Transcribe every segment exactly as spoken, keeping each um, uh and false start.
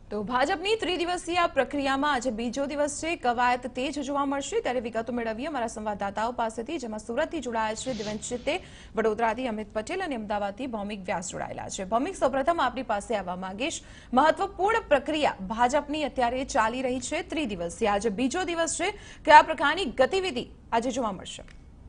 તો ભાજપની ત્રિદિવસીય પ્રક્રિયામાં આજે બીજો દિવસ છે। કવાયત તેજ જોવા મળશે ત્યારે વિગતો મેળવીએ અમારા સંવાદદાતાઓ પાસેથી, જેમાં સુરતથી જોડાયા છે દેવેન્દ્ર, વડોદરાથી અમિત પટેલ અને અમદાવાદથી ભૌમિક વ્યાસ જોડાયેલા છે। ભૌમિક, સૌપ્રથમ આપની પાસે આવવા માંગીશ। મહત્વપૂર્ણ પ્રક્રિયા ભાજપની અત્યારે ચાલી રહી છે ત્રિદિવસીય, આજે બીજો દિવસ છે, કયા પ્રકારની ગતિવિધિ આજે જોવા મળશે?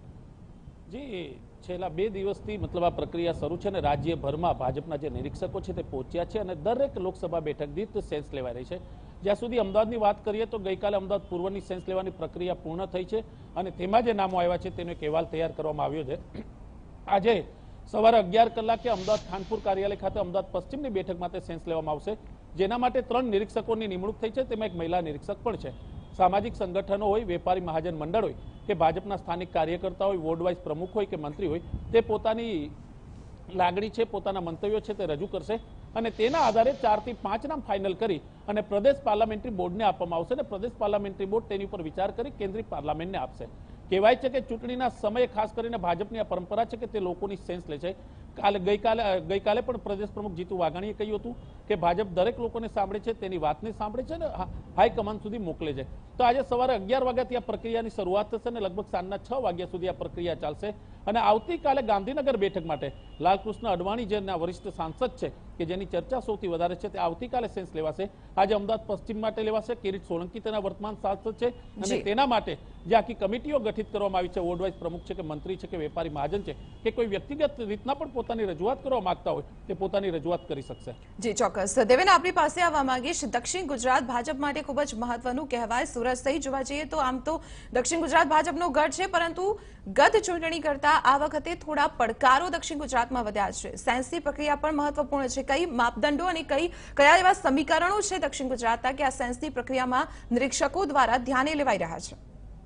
જી, છેલ્લા બે દિવસથી મતલબ આ પ્રક્રિયા શરૂ છે અને રાજ્યભરમાં ભાજપના જે નિરીક્ષકો છે તે પહોંચ્યા છે અને દરેક લોકસભા બેઠક દીઠ સેન્સ લેવાઈ રહી છે। જ્યાં સુધી અમદાવાદની વાત કરીએ તો ગઈકાલે અમદાવાદ પૂર્વની સેન્સ લેવાની પ્રક્રિયા પૂર્ણ થઈ છે અને તેમાં જે નામો આવ્યા છે તેનો એક અહેવાલ તૈયાર કરવામાં આવ્યો છે। આજે સવારે અગિયાર કલાકે અમદાવાદ ખાનપુર કાર્યાલય ખાતે અમદાવાદ પશ્ચિમની બેઠક માટે સેન્સ લેવામાં આવશે, જેના માટે ત્રણ નિરીક્ષકોની નિમણૂક થઈ છે, તેમાં એક મહિલા નિરીક્ષક પણ છે। સામાજિક સંગઠનો હોય, વેપારી મહાજન મંડળ હોય કે ભાજપના સ્થાનિક કાર્યકર્તા હોય, વોર્ડ વાઇઝ પ્રમુખ હોય કે મંત્રી હોય, તે પોતાની લાગણી છે, પોતાના મંતવ્યો છે તે રજૂ કરશે અને તેના આધારે ચાર થી પાંચ નામ ફાઇનલ કરી અને પ્રદેશ પાર્લામેન્ટરી બોર્ડને આપવામાં આવશે અને પ્રદેશ પાર્લામેન્ટરી બોર્ડ તેની ઉપર વિચાર કરી કેન્દ્રીય પાર્લામેન્ટને આપશે। કહેવાય છે કે ચૂંટણીના સમયે ખાસ કરીને ભાજપની આ પરંપરા છે કે તે લોકોની સેન્સ લે છે। કાલે ગઈકાલે ગઈકાલે પણ પ્રદેશ પ્રમુખ જીતુ વાઘાણીએ કહ્યું હતું કે ભાજપ દરેક લોકોને સાંભળે છે, તેની વાતને સાંભળે છે અને હાઈકમાન્ડ સુધી મોકલે છે। તો આજે સવારે અગિયાર વાગ્યાથી આ પ્રક્રિયાની શરૂઆત થશે અને લગભગ સાંજના છ વાગ્યા સુધી આ પ્રક્રિયા ચાલશે અને આવતીકાલે ગાંધીનગર બેઠક માટે લાલકૃષ્ણ અડવાણી જે વરિષ્ઠ સાંસદ છે કે જેની ચર્ચા સૌથી વધારે છે, તે આવતીકાલે સેન્સ લેવાશે। આજે અમદાવાદ પશ્ચિમ માટે લેવાશે। કિરીટ સોલંકી તેના વર્તમાન સાંસદ છે અને તેના માટે જે આખી કમિટીઓ ગઠિત કરવામાં આવી છે, વોર્ડ વાઇઝ પ્રમુખ છે કે મંત્રી છે કે વેપારી મહાજન છે કે કોઈ વ્યક્તિગત રીતના પણ પોતાની રજૂઆત કરવા માંગતા હોય તે પોતાની રજૂઆત કરી શકશે। જી ચોક્કસ। દેવેન, આપણી પાસે આવવા માંગીશ। દક્ષિણ ગુજરાત ભાજપ માટે ખૂબ જ મહત્વનું કહેવાય। સુરત સહિત જોવા જઈએ તો આમ તો દક્ષિણ ગુજરાત ભાજપનો ગઢ છે, પરંતુ ગત ચૂંટણી કરતા આ વખતે થોડા પડકારો દક્ષિણ ગુજરાતમાં વધ્યા છે। સેન્સની પ્રક્રિયા પણ મહત્વપૂર્ણ છે। કઈ માપદંડો અને કઈ કયા એવા સમીકરણો છે દક્ષિણ ગુજરાતના કે આ સેન્સની પ્રક્રિયામાં નિરીક્ષકો દ્વારા ધ્યાને લેવાઈ રહ્યા છે?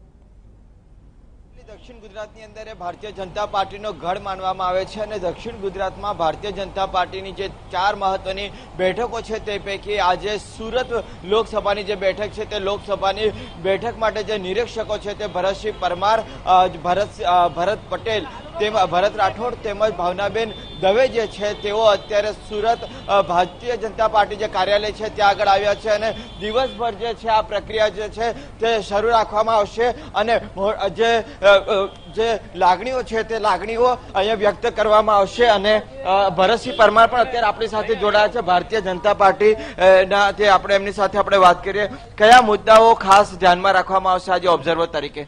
દક્ષિણ ગુજરાતની અંદર ભારતીય જનતા પાર્ટીનો ગઢ માનવામાં આવે છે અને દક્ષિણ ગુજરાતમાં ભારતીય જનતા પાર્ટીની જે ચાર મહત્વની બેઠકો છે તે પૈકી આજે સુરત લોકસભાની જે બેઠક છે તે લોકસભાની બેઠક માટે જે નિરીક્ષકો છે તે ભરતસિંહ પરમાર, ભરત ભરત પટેલ, ભરત રાઠોડ તેમજ ભાવનાબેન દવે જે છે તેઓ અત્યારે સુરત ભારતીય જનતા પાર્ટી જે કાર્યાલય છે ત્યાં આગળ આવ્યા છે અને દિવસભર જે છે આ પ્રક્રિયા જે છે તે શરૂ રાખવામાં આવશે અને જે જે લાગણીઓ છે તે લાગણીઓ અહીંયા વ્યક્ત કરવામાં આવશે। અને ભરતસિંહ પરમાર પણ અત્યારે આપણી સાથે જોડાયા છે ભારતીય જનતા પાર્ટી ના, તે આપણે એમની સાથે આપણે વાત કરીએ। કયા મુદ્દાઓ ખાસ ધ્યાનમાં રાખવામાં આવશે આજે ઓબ્ઝર્વર તરીકે?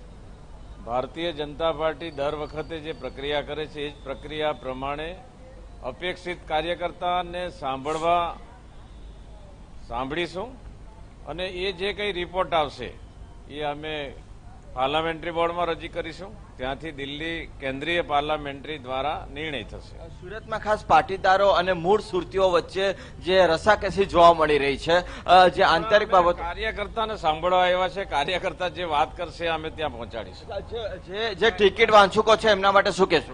ભારતીય જનતા પાર્ટી દર વખતે જે પ્રક્રિયા કરે છે એ જ પ્રક્રિયા પ્રમાણે અપેક્ષિત કાર્યકર્તાને સાંભળવા સાંભળીશું અને એ જે કંઈ રિપોર્ટ આવશે એ અમે પાર્લામેન્ટરી બોર્ડમાં રજૂ કરીશું, ત્યાંથી દિલ્હી કેન્દ્રીય પાર્લામેન્ટરી દ્વારા નિર્ણય થશે। સુરતમાં ખાસ પાટીદારો અને મૂળ સુરતીઓ વચ્ચે જે રસાકસી જોવા મળી રહી છે, જે આંતરિક બાબત કાર્યકર્તાને સાંભળવા આવ્યા છે, કાર્યકર્તા જે વાત કરશે અમે ત્યાં પહોંચાડીશું। જે જે ટિકિટ વાંચુકો છે એમના માટે શું કહેશું?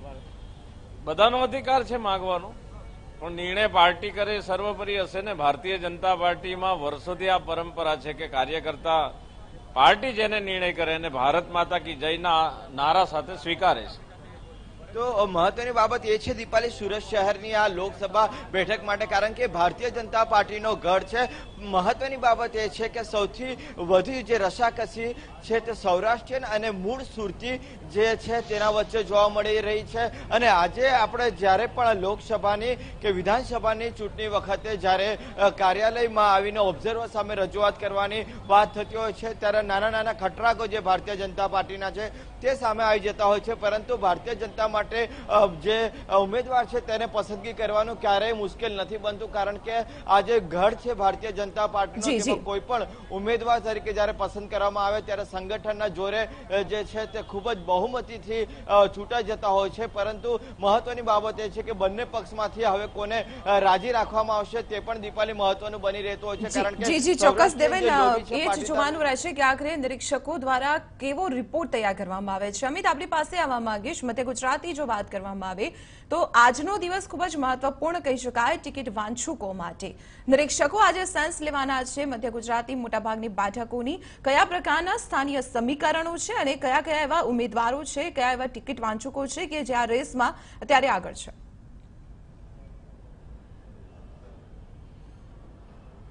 બધાનો અધિકાર છે માંગવાનો, પણ નિર્ણય પાર્ટી કરે સર્વોપરી હશે ને। ભારતીય જનતા પાર્ટીમાં વર્ષોથી આ પરંપરા છે કે કાર્યકર્તા પાર્ટી જેને નિર્ણય કરે અને ભારત માતા કી જયના નારા સાથે સ્વીકારે છે। તો મહત્વની બાબત એ છે દીપાલી, સુરત શહેરની આ લોકસભા બેઠક માટે, કારણ કે ભારતીય જનતા પાર્ટીનો ગઢ છે, મહત્વની બાબત એ છે કે સૌથી વધુ જે રસાકસી છે તે સૌરાષ્ટ્રીયન અને મૂળ સુરતી જે છે તેના વચ્ચે જોવા મળી રહી છે। અને આજે આપણે જ્યારે પણ લોકસભાની કે વિધાનસભાની ચૂંટણી વખતે જ્યારે કાર્યાલયમાં આવીને ઓબ્ઝર્વર સામે રજૂઆત કરવાની વાત થતી હોય છે ત્યારે નાના નાના ખટરાકો જે ભારતીય જનતા પાર્ટીના છે તે સામે આવી જતા હોય છે, પરંતુ ભારતીય જનતા માટે જે ઉમેદવાર છે તેને પસંદગી કરવાનું ક્યારેય મુશ્કેલ નથી બનતું, કારણ કે આ જે ગઢ છે ભારતીય જનતા પાર્ટીનો, કોઈ પણ ઉમેદવાર તરીકે જયારે પસંદ કરવામાં આવે ત્યારે સંગઠનના જોરે જે છે તે ખૂબ જ બહુમતીથી ચૂંટાઈ જતા હોય છે। પરંતુ મહત્વની બાબત એ છે કે બંને પક્ષમાંથી હવે કોને રાજી રાખવામાં આવશે તે પણ દીપાલી મહત્વનું બની રહેતું હોય છે, કારણ કે જી જી ચોક્કસ દેવેન, એ જ જોવાનું રહેશે કે આખરે નિરીક્ષકો દ્વારા કેવો રિપોર્ટ તૈયાર કરવામાં આવે છે। અમિત, આપણી પાસે આવવા માંગીશ। મધ્ય ગુજરાતની જો વાત કરવામાં આવે તો આજનો દિવસ ખૂબ જ મહત્વપૂર્ણ કહી શકાય ટિકિટ વાંચુકો માટે। નિરીક્ષકો આજે સેન્સ લેવાના છે મધ્ય ગુજરાતની મોટાભાગની બેઠકોની। કયા પ્રકારના સ્થાનીય સમીકરણો છે અને કયા કયા એવા ઉમેદવારો છે, કયા એવા ટિકિટ વાંચુકો છે કે જે આ રેસમાં અત્યારે આગળ છે?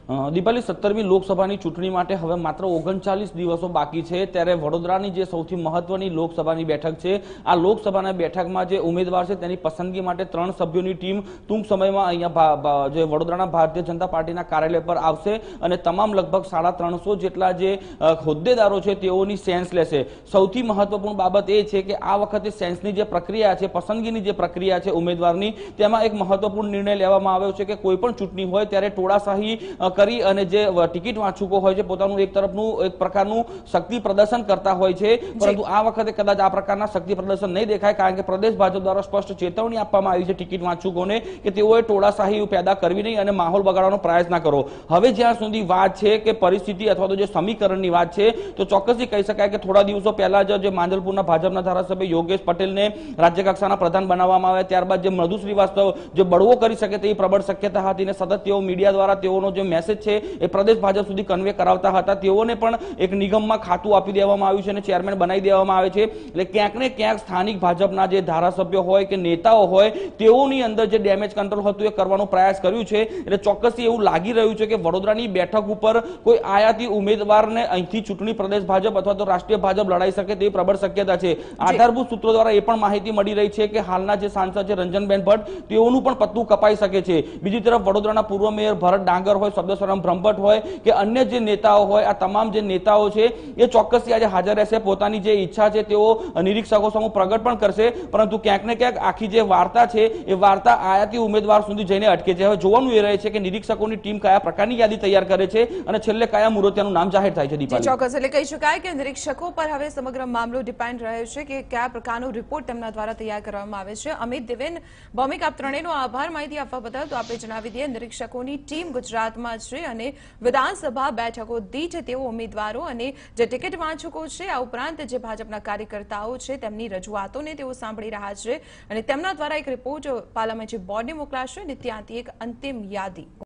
દીપાલી, સત્તરમી લોકસભાની ચૂંટણી માટે હવે માત્ર ઓગણચાલીસ દિવસો બાકી છે, ત્યારે વડોદરાની જે સૌથી મહત્વની લોકસભાની બેઠક છે, આ લોકસભાના બેઠકમાં જે ઉમેદવાર છે તેની પસંદગી માટે ત્રણ સભ્યોની ટીમ ટૂંક સમયમાં અહીંયા જે વડોદરાના ભારતીય જનતા પાર્ટીના કાર્યાલય પર આવશે અને તમામ લગભગ સાડા ત્રણસો જેટલા જે હોદ્દેદારો છે તેઓની સેન્સ લેશે. સૌથી મહત્વપૂર્ણ બાબત એ છે કે આ વખતે સેન્સની જે પ્રક્રિયા છે, પસંદગીની જે પ્રક્રિયા છે ઉમેદવારની, તેમાં એક મહત્વપૂર્ણ નિર્ણય લેવામાં આવ્યો છે કે કોઈ પણ ચૂંટણી હોય ત્યારે ટોળાશાહી કરી અને જે ટિકિટ વાંચુકો હોય છે પોતાનું એક તરફનું એક પ્રકારનું શક્તિ પ્રદર્શન કરતા હોય છે, પરંતુ આ વખતે કદાચ આ પ્રકારના શક્તિ પ્રદર્શન નહીં દેખાય, કારણ કે પ્રદેશ ભાજપ દ્વારા સ્પષ્ટ ચેતવણી આપવામાં આવી છે ટિકિટ વાંચુકોને કે તેઓએ ટોળાશાહી પેદા કરવી નહીં અને માહોલ બગાડવાનો પ્રયાસ ના કરો. હવે જ્યાં સુધી વાત છે કે પરિસ્થિતિ અથવા તો જે સમીકરણની વાત છે, તો ચોક્કસથી કહી શકાય કે થોડા દિવસો પહેલા જ જે માંજલપુરના ભાજપના ધારાસભ્ય યોગેશ પટેલને રાજ્ય કક્ષાના પ્રધાન બનાવવામાં આવ્યા, ત્યારબાદ જે મધુ શ્રીવાસ્તવ જે બળવો કરી શકે તેવી પ્રબળ શક્યતા હતી અને સતત તેઓ મીડિયા દ્વારા તેઓનો જે મેસેજ છે એ પ્રદેશ ભાજપ સુધી કન્વે કરાવતા હતા. તેઓને પણ એક નિગમમાં ખાતું આપી દેવામાં આવ્યું છે અને ચેરમેન બનાવી દેવામાં આવે છે. એટલે ક્યાંક ને ક્યાંક સ્થાનિક ભાજપના જે ધારાસભ્યો હોય કે નેતાઓ હોય તેઓની અંદર જે ડેમેજ કંટ્રોલ હતું એ કરવાનો પ્રયાસ કર્યું છે. એટલે ચોક્કસથી એવું લાગી રહ્યું છે કે વડોદરાની બેઠક ઉપર કોઈ આયાતી ઉમેદવારને અહીંથી ચૂંટણી પ્રદેશ ભાજપ અથવા તો રાષ્ટ્રીય ભાજપ લડાઈ શકે તેવી પ્રબળ શક્યતા છે. આધારભૂત સૂત્રો દ્વારા એ પણ માહિતી મળી રહી છે કે હાલના જે સાંસદ છે રંજનબેન ભટ્ટ, તેઓનું પણ પત્તું કપાઈ શકે છે. બીજી તરફ વડોદરાના પૂર્વ મેયર ભરત ડાંગર હોય, શબ્દસ્વરમ બ્રહ્મભટ્ટ હોય કે અન્ય જે નેતાઓ હોય, આ તમામ જે નેતાઓ છે એ ચોક્કસથી આજે હાજર રહેશે. પોતાની જે ઈચ્છા છે તેઓ નિરીક્ષકો સમૂહ પ્રગટ પણ કરશે, પરંતુ ક્યાંક ને ક્યાંક આખી જે વાર્તા છે એ વાર્તા આયાતી ઉમેદવાર સુધી જઈને અટકે છે. હવે જોવાનું એ રહે છે કે નિરીક્ષકોની ટીમ કયા પ્રકારની યાદી તૈયાર કરે છે અને છેલ્લે કયા મુહૂર્તનું નામ જાહેર થાય છે. દીપાલી, ચોક્કસ એટલે કહી શકાય કે નિરીક્ષકો પર હવે સમગ્ર મામલો ડિપેન્ડ રહે છે કે કયા પ્રકારનો રિપોર્ટ તેમના દ્વારા તૈયાર કરવામાં આવે છે. અમિત, દેવેન, ભૌમિક, આપ ત્રણેયનો આભાર માહિતી આપવા બદલ. તો આપણે જણાવી દઈએ, નિરીક્ષકોની ટીમ ગુજરાતમાં છે અને વિધાનસભા બેઠકો દીઠ તેઓ ઉમેદવારો અને જે ટિકિટ વાંચકો છે, આ ઉપરાંત જે ભાજપના કાર્યકર્તાઓ છે તેમની રજૂઆતોને તેઓ સાંભળી રહ્યા છે અને તેમના દ્વારા એક રિપોર્ટ પાર્લામેન્ટરી બોર્ડને મોકલાશે અને ત્યાંથી એક અંતિમ યાદી